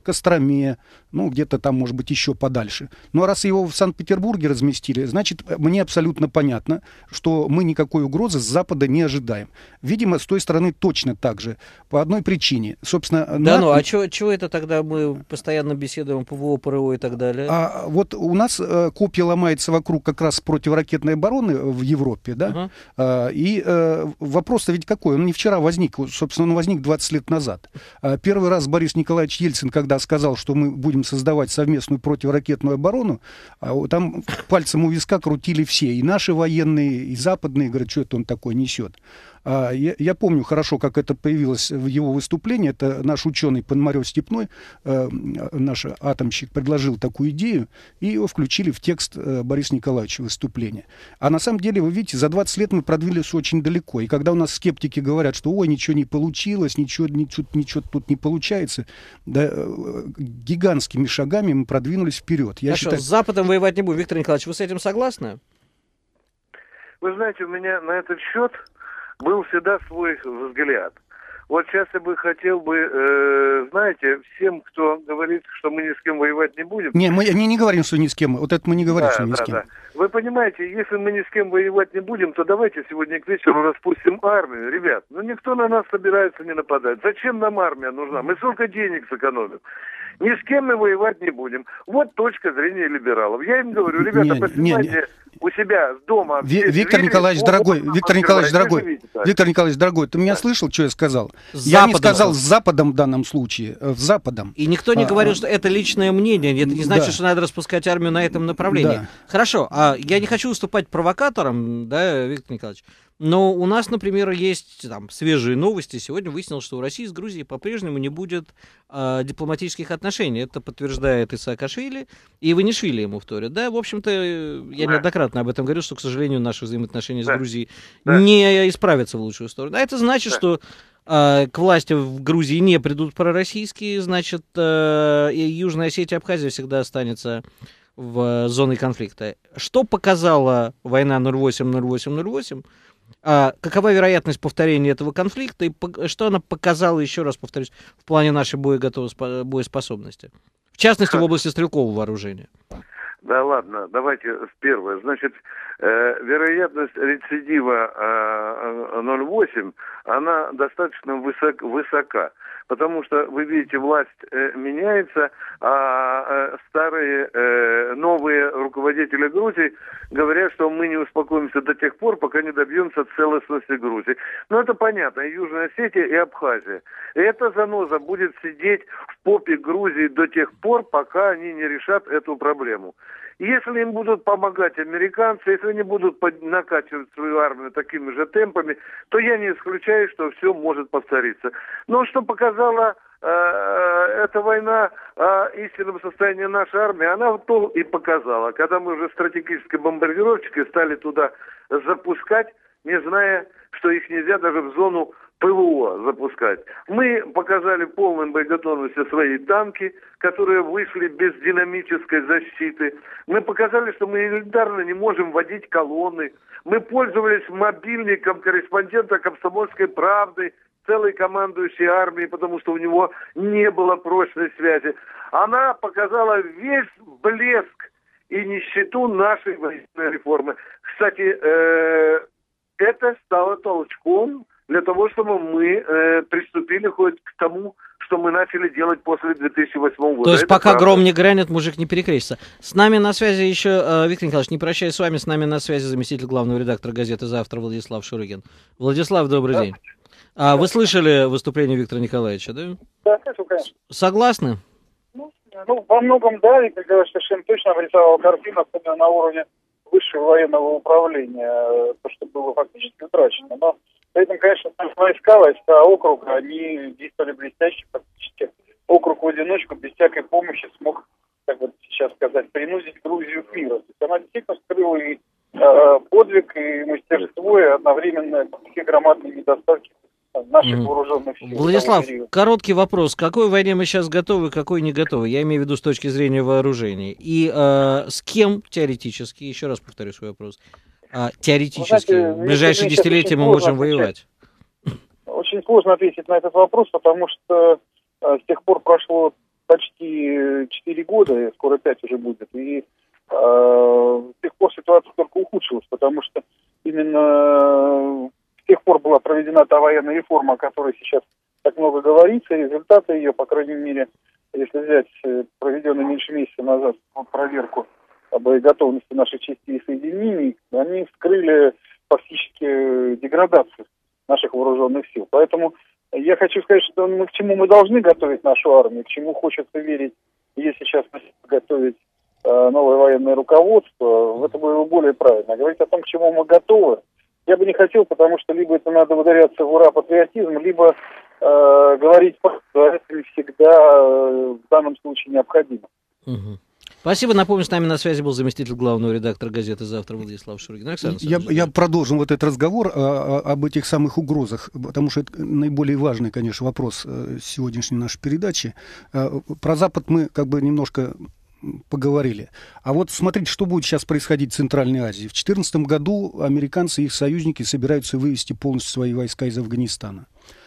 S2: Костроме, ну, где-то там, может быть, еще подальше. Но раз его в Санкт-Петербурге разместили, значит, мне абсолютно понятно, что мы никакой угрозы с Запада не ожидаем. Видимо, с той стороны точно так же. По одной причине. Собственно,
S1: да, ну, а чего это тогда мы постоянно беседуем ПВО, ПРО и так далее?
S2: А вот у нас копья ломается вокруг как раз противоракетной обороны в Европе, да? И вопрос-то ведь какой? Он не вчера возник, собственно, он возник 20 лет назад. Первый раз Борис Николаевич Ельцин, когда сказал, что мы будем создавать совместную противоракетную оборону, там пальцем у виска крутили все, и наши военные, и западные, говорят, что это он такое несет. Я помню хорошо, как это появилось в его выступлении. Это наш ученый Пономарев-Степной, наш атомщик, предложил такую идею, и его включили в текст Бориса Николаевича выступления. А на самом деле, вы видите, за 20 лет мы продвинулись очень далеко. И когда у нас скептики говорят, что ой, ничего не получилось, ничего тут не получается, да, гигантскими шагами мы продвинулись вперед. Я считаю...
S1: с Западом воевать не будем. Виктор Николаевич, вы с этим согласны?
S3: Вы знаете, у меня на этот счет был всегда свой взгляд. Вот сейчас я бы хотел бы, знаете, всем, кто говорит, что мы ни с кем воевать не будем...
S2: Не, мы не говорим, что ни с кем. Вот это мы не говорим, что ни с кем.
S3: Да. Вы понимаете, если мы ни с кем воевать не будем, то давайте сегодня к вечеру распустим армию. Ребят, ну никто на нас собирается не нападать. Зачем нам армия нужна? Мы столько денег сэкономим. Ни с кем мы воевать не будем. Вот точка зрения либералов. Я им говорю, ребята, поснимайте у себя дома...
S2: Виктор Николаевич, дорогой, ты меня слышал, что я сказал? Я не сказал с Западом в данном случае, с Западом.
S1: И никто не говорил, что это личное мнение. Это не значит, что надо распускать армию на этом направлении.
S2: Да.
S1: Хорошо, я не хочу выступать провокатором, да, Виктор Николаевич, но у нас, например, есть там свежие новости. Сегодня выяснилось, что у России с Грузией по-прежнему не будет дипломатических отношений. Это подтверждает и Саакашвили, и Иванишвили ему вторят. Да, в общем-то, я неоднократно об этом говорил, что, к сожалению, наши взаимоотношения с Грузией не исправятся в лучшую сторону. А это значит, что к власти в Грузии не придут пророссийские, значит, и Южная Осетия и Абхазия всегда останется в зоне конфликта. Что показала война 08-08-08? Какова вероятность повторения этого конфликта? И что она показала, еще раз повторюсь, в плане нашей боеспособности? В частности, в области стрелкового вооружения.
S3: Да ладно, давайте первое. Значит, вероятность рецидива 0,8, она достаточно высока. Потому что, вы видите, власть меняется, а новые руководители Грузии говорят, что мы не успокоимся до тех пор, пока не добьемся целостности Грузии. Но это понятно, и Южная Осетия, и Абхазия. И эта заноза будет сидеть в попе Грузии до тех пор, пока они не решат эту проблему. Если им будут помогать американцы, если они будут накачивать свою армию такими же темпами, то я не исключаю, что все может повториться. Но что показала эта война истинном состоянии нашей армии, она то и показала. Когда мы уже стратегические бомбардировщики стали туда запускать, не зная, что их нельзя даже в зону ПВО запускать. Мы показали полную боеготовность свои танки, которые вышли без динамической защиты. Мы показали, что мы элементарно не можем водить колонны. Мы пользовались мобильником корреспондента «Комсомольской правды», целой командующей армией, потому что у него не было прочной связи. Она показала весь блеск и нищету нашей военной реформы. Кстати, это стало толчком для того, чтобы мы приступили хоть к тому, что мы начали делать после 2008 года.
S1: То есть
S3: это
S1: пока
S3: правда.
S1: гром не грянет, мужик не перекрестится. С нами на связи еще, Виктор Николаевич, не прощаюсь с вами, с нами на связи заместитель главного редактора газеты «Завтра» Владислав Шурыгин. Владислав, добрый день. Вы слышали выступление Виктора Николаевича, да?
S4: Да, слышал, конечно.
S1: Согласны?
S4: Ну, во многом, да, Виктор Николаевич совершенно точно обрисовал картину, особенно на уровне высшего военного управления, то, что было фактически утрачено. Но при этом, конечно, войска округа, они действовали блестяще, фактически. Округ в одиночку, без всякой помощи смог, как вот сейчас сказать, принудить Грузию к миру. То есть она действительно скрыла и подвиг, и мастерство, и одновременно такие громадные недостатки наших вооруженных сил.
S1: Владислав, короткий вопрос. К какой войне мы сейчас готовы, к какой не готовы? Я имею в виду с точки зрения вооружений. И с кем теоретически, еще раз повторю свой вопрос, теоретически, в ближайшие десятилетия мы можем воевать?
S4: Очень сложно ответить на этот вопрос, потому что с тех пор прошло почти 4 года, скоро 5 уже будет, и с тех пор ситуация только ухудшилась, потому что именно с тех пор была проведена та военная реформа, о которой сейчас так много говорится, и результаты ее, по крайней мере, если взять проведенную меньше месяца назад проверку об боеготовности наших частей и соединений, они вскрыли фактически деградацию наших вооруженных сил. Поэтому я хочу сказать, что к чему мы должны готовить нашу армию, к чему хочется верить, если сейчас готовить новое военное руководство, в это было более правильно. Говорить о том, к чему мы готовы, я бы не хотел, потому что либо это надо ударяться в ура-патриотизм, либо говорить это не всегда в данном случае необходимо.
S1: Угу. Спасибо. Напомню, с нами на связи был заместитель главного редактора газеты «Завтра» Владислав Шургин.
S2: Я продолжу вот этот разговор об этих самых угрозах, потому что это наиболее важный, конечно, вопрос сегодняшней нашей передачи. Про Запад мы как бы немножко поговорили. А вот смотрите, что будет сейчас происходить в Центральной Азии. В 2014 году американцы и их союзники собираются вывести полностью свои войска из Афганистана.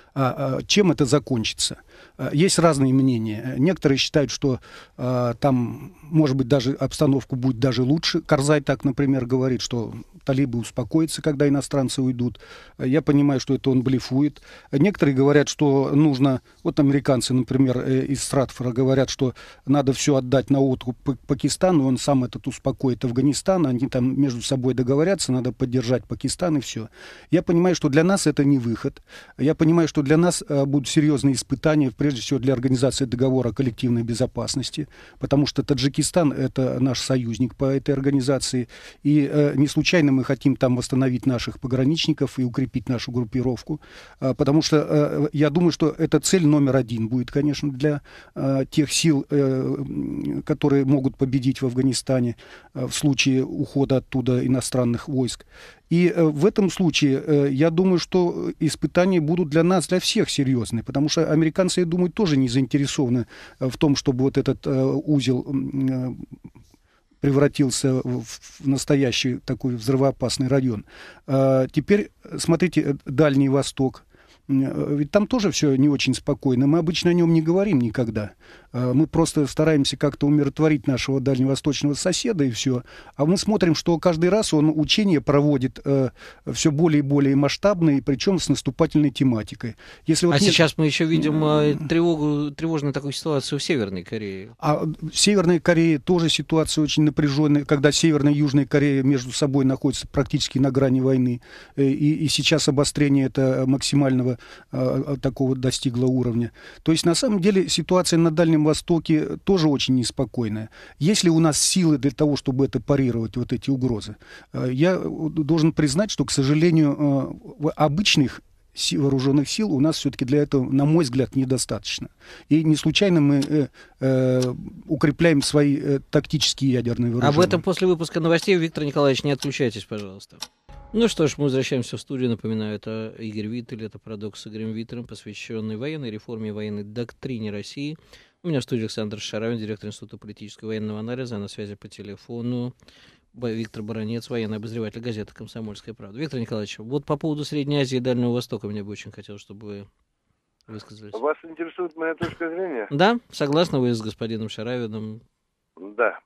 S2: Чем это закончится? Есть разные мнения. Некоторые считают, что там, может быть, даже обстановка будет даже лучше. Карзай так, например, говорит, что талибы успокоятся, когда иностранцы уйдут. Я понимаю, что это он блефует. Некоторые говорят, что нужно... Вот американцы, например, из Стратфора говорят, что надо все отдать на откуп Пакистану, он сам этот успокоит Афганистан, они там между собой договорятся, надо поддержать Пакистан и все. Я понимаю, что для нас это не выход. Я понимаю, что для нас будут серьезные испытания, прежде всего для организации договора о коллективной безопасности, потому что Таджикистан — это наш союзник по этой организации, и не случайно мы хотим там восстановить наших пограничников и укрепить нашу группировку, потому что я думаю, что это цель номер один будет, конечно, для тех сил, которые могут победить в Афганистане в случае ухода оттуда иностранных войск. И в этом случае я думаю, что испытания будут для нас, для всех серьезные, потому что американцы, я думаю, тоже не заинтересованы в том, чтобы вот этот узел превратился в настоящий такой взрывоопасный район. Теперь, смотрите, Дальний Восток. Ведь там тоже все не очень спокойно. Мы обычно о нем не говорим никогда. Мы просто стараемся как-то умиротворить нашего дальневосточного соседа и все. А мы смотрим, что каждый раз он учения проводит все более и более масштабные, причем с наступательной тематикой. Если вот
S1: сейчас мы еще видим тревожную такую ситуацию в Северной Корее.
S2: А в Северной Корее тоже ситуация очень напряженная, когда Северная и Южная Корея между собой находятся практически на грани войны. И сейчас обострение это максимального такого достигло уровня. То есть, на самом деле, ситуация на Дальнем Востоке тоже очень неспокойная. Есть ли у нас силы для того, чтобы это парировать, вот эти угрозы? Я должен признать, что, к сожалению, обычных вооруженных сил у нас все-таки для этого, на мой взгляд, недостаточно. И не случайно мы укрепляем свои тактические ядерные вооружения.
S1: Об этом после выпуска новостей. Виктор Николаевич, не отключайтесь, пожалуйста. Ну что ж, мы возвращаемся в студию. Напоминаю, это Игорь Виттель, это «Парадокс с Игорем Виттелем», посвященный военной реформе и военной доктрине России. У меня в студии Александр Шаравин, директор Института политического и военного анализа, а на связи по телефону Виктор Баранец, военный обозреватель газеты «Комсомольская правда». Виктор Николаевич, вот по поводу Средней Азии и Дальнего Востока мне бы очень хотелось, чтобы вы высказались.
S3: Вас интересует моя точка зрения?
S1: Да, согласны вы с господином Шаравиным?
S3: Да.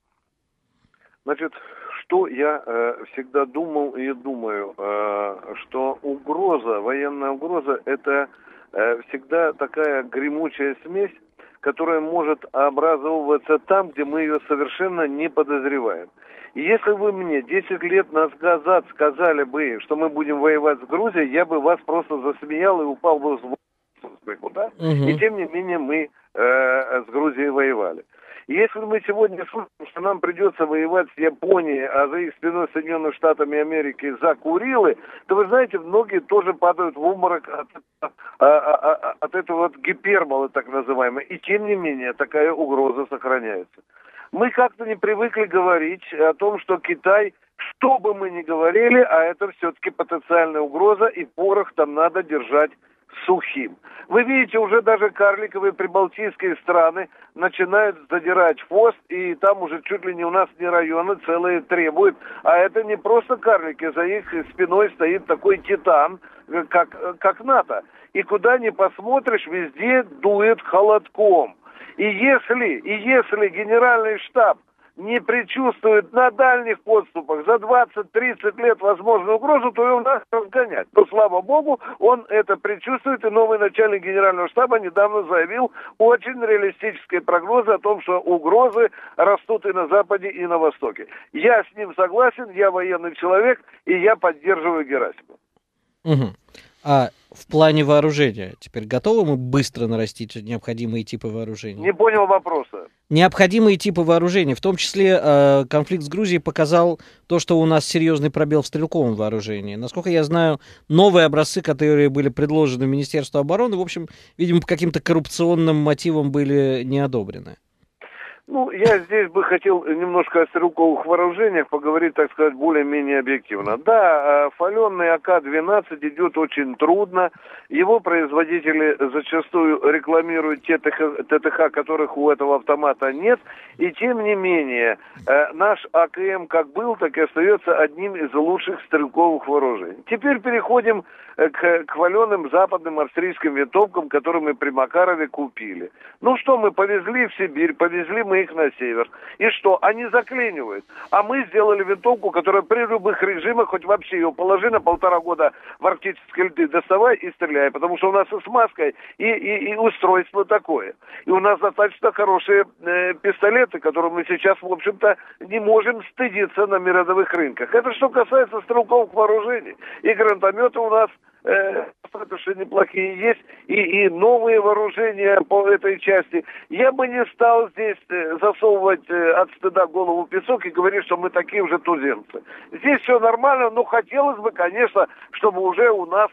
S3: Значит, что я всегда думал и думаю, что угроза, военная угроза, это всегда такая гремучая смесь, которая может образовываться там, где мы ее совершенно не подозреваем. И если вы мне 10 лет назад сказали бы, что мы будем воевать с Грузией, я бы вас просто засмеял и упал бы в воздух, да? И тем не менее мы с Грузией воевали. И если мы сегодня слышим, что нам придется воевать с Японией, а за их спиной Соединенными Штатами Америки за Курилы, то вы знаете, многие тоже падают в обморок от этого вот гиперболы так называемой. И тем не менее такая угроза сохраняется. Мы как-то не привыкли говорить о том, что Китай, что бы мы ни говорили, а это все-таки потенциальная угроза, и порох там надо держать сухим. Вы видите, уже даже карликовые прибалтийские страны начинают задирать хвост, и там уже чуть ли не у нас не районы целые требуют. А это не просто карлики, за их спиной стоит такой титан, как НАТО. И куда ни посмотришь, везде дует холодком. И если генеральный штаб не предчувствует на дальних подступах за 20-30 лет возможную угрозу, то его надо разгонять. Но, слава богу, он это предчувствует, и новый начальник генерального штаба недавно заявил очень реалистические прогнозы о том, что угрозы растут и на Западе, и на Востоке. Я с ним согласен, я военный человек, и я поддерживаю Герасимова.
S1: Угу. А в плане вооружения теперь готовы мы быстро нарастить необходимые типы вооружения?
S3: Не понял вопроса.
S1: Необходимые типы вооружения, в том числе конфликт с Грузией показал то, что у нас серьезный пробел в стрелковом вооружении. Насколько я знаю, новые образцы, которые были предложены Министерству обороны, в общем, видимо, по каким-то коррупционным мотивам были не одобрены.
S3: Ну, я здесь бы хотел немножко о стрелковых вооружениях поговорить, так сказать, более-менее объективно. Да, фаленый АК-12 идет очень трудно. Его производители зачастую рекламируют те ТТХ, которых у этого автомата нет. И тем не менее, наш АКМ как был, так и остается одним из лучших стрелковых вооружений. Теперь переходим к хваленым западным австрийским винтовкам, которые мы при Макарове купили. Ну что, мы повезли в Сибирь, повезли мы их на север. И что? Они заклинивают. А мы сделали винтовку, которая при любых режимах, хоть вообще ее положи на 1,5 года в арктические льды, доставай и стреляй. Потому что у нас и смазка, и устройство такое. И у нас достаточно хорошие пистолеты, которые мы сейчас, в общем-то, не можем стыдиться на мировых рынках. Это что касается стрелковых вооружений. И гранатометы у нас достаточно неплохие есть, и новые вооружения по этой части. Я бы не стал здесь засовывать от стыда голову в песок и говорить, что мы такие уже туземцы. Здесь все нормально, но хотелось бы, конечно, чтобы уже у нас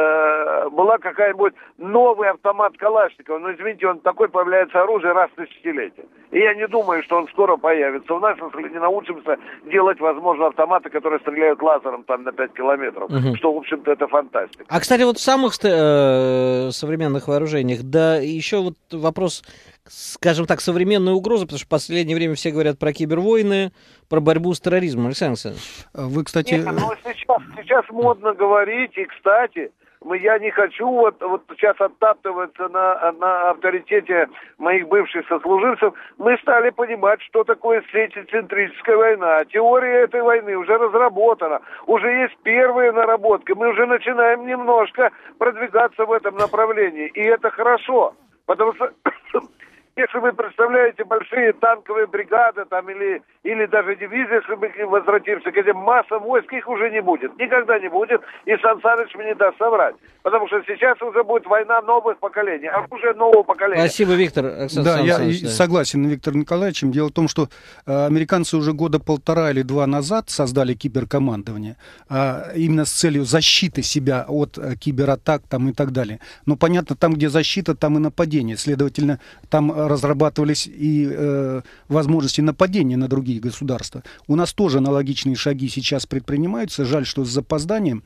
S3: была какая-нибудь новый автомат Калашникова. Но, извините, он такой появляется оружие раз в тысячелетие. И я не думаю, что он скоро появится у нас, если не научимся делать, возможно, автоматы, которые стреляют лазером там на 5 километров. Что, в общем-то, это фантастика.
S1: А, кстати, вот в самых современных вооружениях, да, еще вот вопрос, скажем так, современной угрозы, потому что в последнее время все говорят про кибервойны, про борьбу с терроризмом. Александр Александрович.
S2: Вы, кстати...
S3: Нет, ну, сейчас модно говорить, и, кстати, я не хочу вот сейчас оттаптываться на авторитете моих бывших сослуживцев. Мы стали понимать, что такое сетицентрическая война. Теория этой войны уже разработана. Уже есть первые наработки. Мы уже начинаем немножко продвигаться в этом направлении. И это хорошо. Потому что если вы представляете большие танковые бригады там, или даже дивизии, если мы к ним возвратимся, к этим массам войск, их уже не будет. Никогда не будет. И Сан Саныч мне не даст соврать. Потому что сейчас уже будет война новых поколений, оружие нового поколения.
S1: Спасибо, Виктор.
S2: Да, я согласен с Виктором Николаевичем. Дело в том, что американцы уже года 1,5 или 2 назад создали киберкомандование, именно с целью защиты себя от кибератак там, и так далее. Но понятно, там, где защита, там и нападение. Следовательно, там разрабатывались и возможности нападения на другие государства. У нас тоже аналогичные шаги сейчас предпринимаются. Жаль, что с запозданием.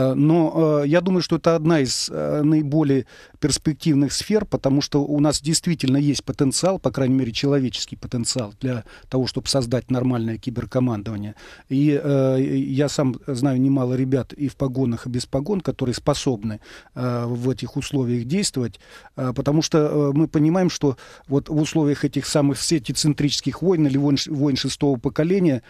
S2: Но я думаю, что это одна из наиболее перспективных сфер, потому что у нас действительно есть потенциал, по крайней мере, человеческий потенциал для того, чтобы создать нормальное киберкомандование. И я сам знаю немало ребят и в погонах, и без погон, которые способны в этих условиях действовать, потому что мы понимаем, что вот в условиях этих самых сетицентрических войн или войн 6-го поколения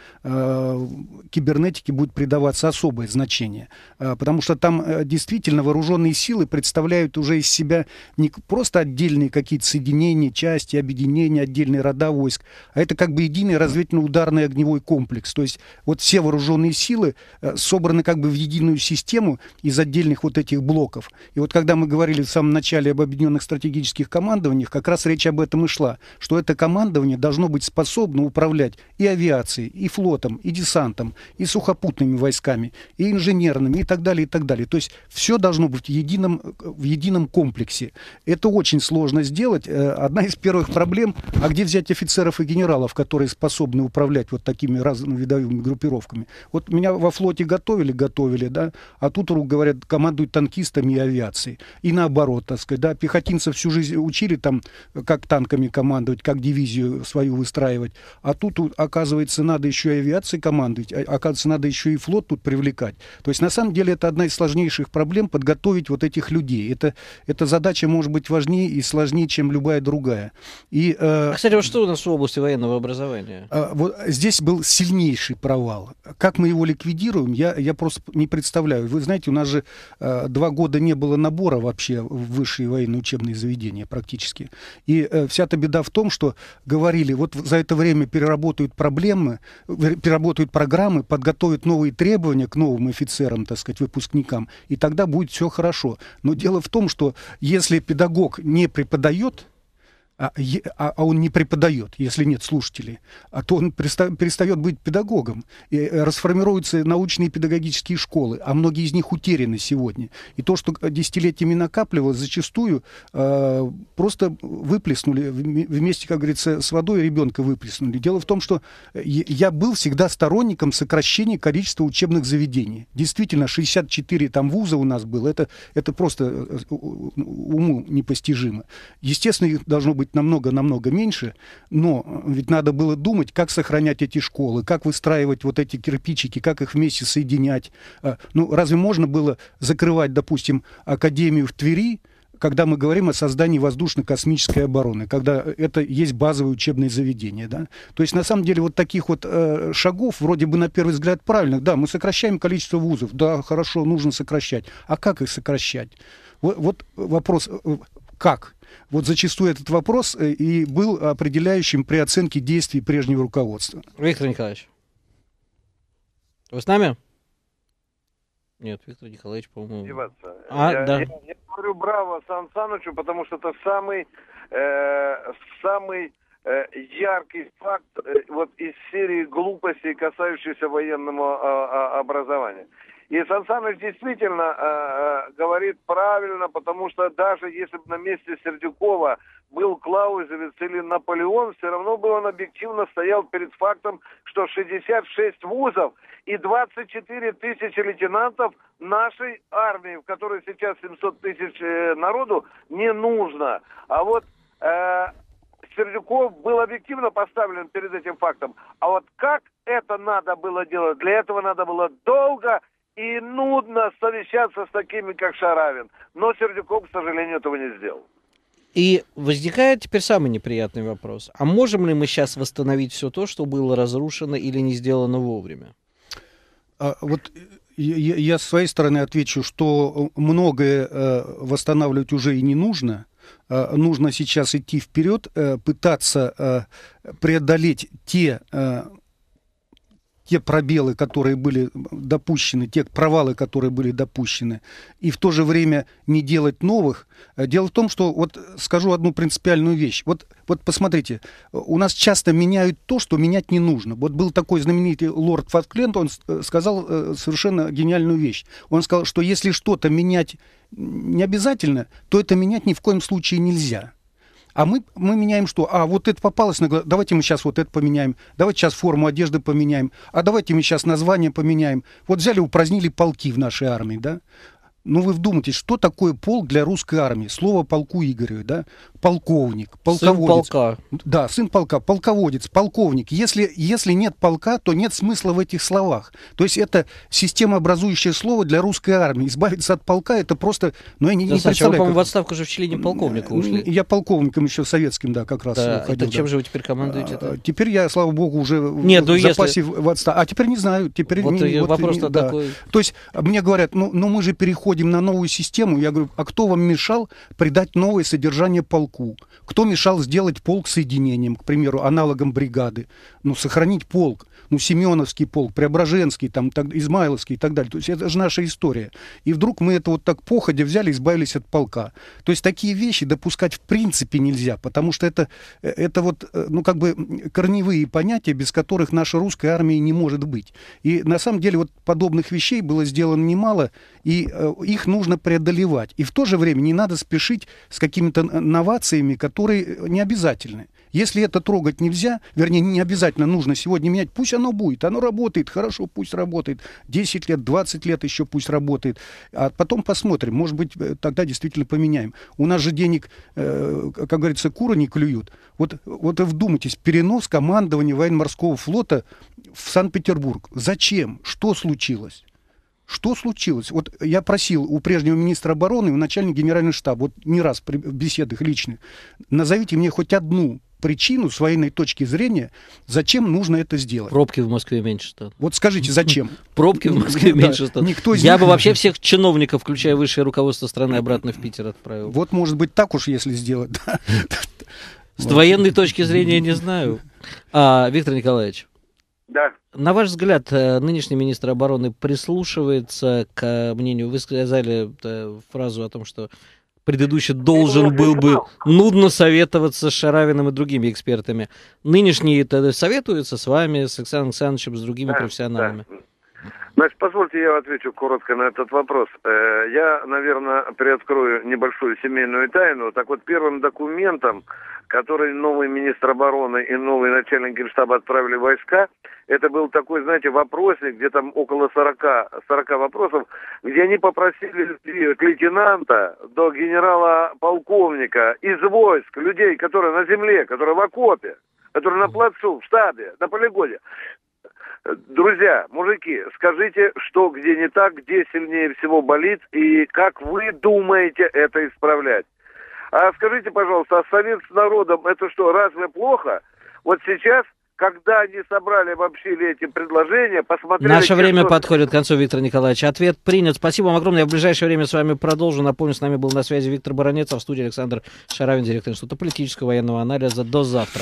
S2: кибернетике будет придаваться особое значение, потому что там действительно вооруженные силы представляют уже из себя не просто отдельные какие-то соединения, части, объединения, отдельные рода войск, а это как бы единый разведывательно-ударный огневой комплекс. То есть вот все вооруженные силы собраны как бы в единую систему из отдельных вот этих блоков. И вот когда мы говорили в самом начале об объединенных стратегических командованиях, как раз речь об этом и шла, что это командование должно быть способно управлять и авиацией, и флотом, и десантом, и сухопутными войсками, и инженерными, и так далее, и так далее. То есть все должно быть в едином комплексе. Это очень сложно сделать. Одна из первых проблем, а где взять офицеров и генералов, которые способны управлять вот такими разными видовыми группировками? Вот меня во флоте готовили, да, а тут, говорят, командуют танкистами и авиацией. И наоборот, так сказать, да, пехотинцев всю жизнь учили там, как танками командовать, как дивизию свою выстраивать. А тут, оказывается, надо еще и авиацией командовать, оказывается, надо еще и флот тут привлекать. То есть, на самом деле, это одна из сложнейших проблем — подготовить вот этих людей. Эта задача может быть важнее и сложнее, чем любая другая. И,
S1: кстати, вот что у нас в области военного образования?
S2: Вот здесь был сильнейший провал. Как мы его ликвидируем, я просто не представляю. Вы знаете, у нас же 2 года не было набора вообще в высшие военные учебные заведения практически. И вся эта беда в том, что говорили, вот за это время переработают программы, подготовят новые требования к новым офицерам, так сказать, выпускникам, и тогда будет все хорошо. Но дело в том, что если педагог не преподает, он не преподает, если нет слушателей, то он перестает быть педагогом. И расформируются научные и педагогические школы, а многие из них утеряны сегодня. И то, что десятилетиями накапливалось, зачастую просто выплеснули, вместе, как говорится, с водой ребенка выплеснули. Дело в том, что я был всегда сторонником сокращения количества учебных заведений. Действительно, 64 там вуза у нас было, это просто уму непостижимо. Естественно, их должно быть намного меньше, но ведь надо было думать, как сохранять эти школы, как выстраивать вот эти кирпичики, как их вместе соединять. Ну, разве можно было закрывать, допустим, академию в Твери, когда мы говорим о создании воздушно-космической обороны, когда это есть базовое учебное заведение, да? То есть, на самом деле, вот таких вот шагов, вроде бы, на первый взгляд, правильных, да, мы сокращаем количество вузов, да, хорошо, нужно сокращать. А как их сокращать? Вот вопрос, как? Вот зачастую этот вопрос и был определяющим при оценке действий прежнего руководства.
S1: Виктор Николаевич, вы с нами? Нет, Виктор Николаевич, по-моему...
S3: Да. Я говорю браво Сан Санычу, потому что это самый яркий факт вот из серии глупостей, касающихся военного образования. И Сан Саныч действительно говорит правильно, потому что даже если бы на месте Сердюкова был Клаузевиц или Наполеон, все равно бы он объективно стоял перед фактом, что 66 вузов и 24 тысячи лейтенантов нашей армии, в которой сейчас 700 тысяч народу, не нужно. А вот Сердюков был объективно поставлен перед этим фактом. А вот как это надо было делать? Для этого надо было долго и нудно совещаться с такими, как Шаравин. Но Сердюков, к сожалению, этого не сделал.
S1: И возникает теперь самый неприятный вопрос. А можем ли мы сейчас восстановить все то, что было разрушено или не сделано вовремя?
S2: Вот я с своей стороны отвечу, что многое восстанавливать уже и не нужно. Нужно сейчас идти вперед, пытаться преодолеть те пробелы, которые были допущены, те провалы, которые были допущены, и в то же время не делать новых. Дело в том, что, вот скажу одну принципиальную вещь. Вот посмотрите, у нас часто меняют то, что менять не нужно. Вот был такой знаменитый лорд Фалкленд, он сказал совершенно гениальную вещь. Он сказал, что если что-то менять не обязательно, то это менять ни в коем случае нельзя. А мы меняем что? Вот это попалось на глаза, давайте мы сейчас вот это поменяем, давайте сейчас форму одежды поменяем, давайте мы сейчас название поменяем. Вот взяли, упразднили полки в нашей армии, да? Ну, вы вдумайтесь, что такое полк для русской армии? Слово полку Игорю, да? Полковник, полководец.
S1: Сын полка.
S2: Да, сын полка, полководец, полковник. Если нет полка, то нет смысла в этих словах. То есть это системообразующее слово для русской армии. Избавиться от полка — это просто... Ну, я не представляю.
S1: Вы, по-моему, в отставку же в члене полковника ушли.
S2: Я полковником еще советским, да, как раз ходил.
S1: Чем же вы теперь командуете?
S2: Теперь я, слава богу, уже в запасе в отставке. А теперь не знаю. Теперь
S1: вопрос-то такой.
S2: То есть мне говорят, ну мы же переходим на новую систему. Я говорю, а кто вам мешал придать новое содержание полку? Кто мешал сделать полк соединением, к примеру, аналогом бригады? Ну, сохранить полк. Ну, Семеновский полк, Преображенский, там, Измайловский и так далее. То есть это же наша история. И вдруг мы это вот так походя взяли и избавились от полка. То есть такие вещи допускать в принципе нельзя, потому что это вот, ну, как бы корневые понятия, без которых наша русская армия не может быть. И на самом деле вот подобных вещей было сделано немало, и их нужно преодолевать. И в то же время не надо спешить с какими-то новациями, которые не обязательны. Если это трогать нельзя, вернее, не обязательно нужно сегодня менять, пусть оно будет, оно работает, хорошо, пусть работает, 10 лет, 20 лет еще пусть работает, а потом посмотрим, может быть, тогда действительно поменяем. У нас же денег, как говорится, куры не клюют. Вот и вдумайтесь, перенос командования военно-морского флота в Санкт-Петербург. Зачем? Что случилось? Что случилось? Вот я просил у прежнего министра обороны, у начальника генерального штаба, вот не раз в беседах личных, назовите мне хоть одну причину с военной точки зрения, зачем нужно это сделать.
S1: Пробки в Москве меньше станут.
S2: Вот скажите, зачем?
S1: Пробки в Москве меньше станут. Я бы вообще всех чиновников, включая высшее руководство страны, обратно в Питер отправил.
S2: Вот, может быть, так уж, если сделать.
S1: С военной точки зрения не знаю. Виктор Николаевич.
S5: Да.
S1: На ваш взгляд, нынешний министр обороны прислушивается к мнению, вы сказали фразу о том, что предыдущий должен был бы нудно советоваться с Шаравиным и другими экспертами. Нынешний советуется с вами, с Александром Александровичем, с другими профессионалами?
S5: Да. Значит, позвольте, я отвечу коротко на этот вопрос. Я, наверное, приоткрою небольшую семейную тайну. Так вот, первым документом, который новый министр обороны и новый начальник генштаба отправили в войска, это был такой, знаете, вопросник, где там около 40 вопросов, где они попросили от лейтенанта до генерала-полковника из войск, людей, которые на земле, которые в окопе, которые на плацу, в штабе, на полигоне. Друзья, мужики, скажите, что где не так, где сильнее всего болит и как вы думаете это исправлять. А скажите, пожалуйста, а совет с народом это что, разве плохо? Вот сейчас, когда они собрали, обобщили эти предложения, посмотрели...
S1: Наше время подходит к концу, Виктор Николаевич. Ответ принят. Спасибо вам огромное. Я в ближайшее время с вами продолжу. Напомню, с нами был на связи Виктор Баранец, а в студии Александр Шаравин, директор Института политического военного анализа. До завтра.